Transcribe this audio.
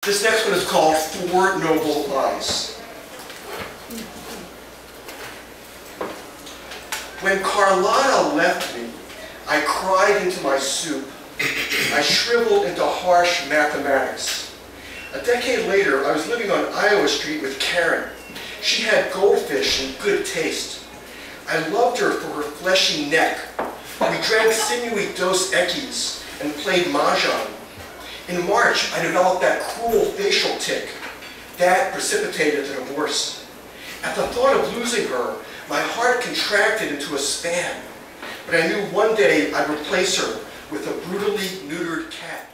This next one is called Four Noble Eyes. When Carlotta left me, I cried into my soup. I shriveled into harsh mathematics. A decade later, I was living on Iowa Street with Karen. She had goldfish and good taste. I loved her for her fleshy neck. We drank sinewy Dos Equis and played mahjong. In March, I developed that cruel facial tic. That precipitated a divorce. At the thought of losing her, my heart contracted into a span. But I knew one day I'd replace her with a brutally neutered cat.